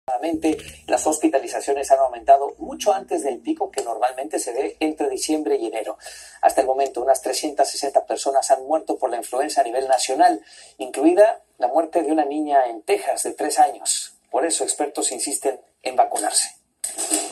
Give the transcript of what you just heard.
Las hospitalizaciones han aumentado mucho antes del pico que normalmente se ve entre diciembre y enero. Hasta el momento, unas 360 personas han muerto por la influenza a nivel nacional, incluida la muerte de una niña en Texas de 3 años. Por eso, expertos insisten en vacunarse.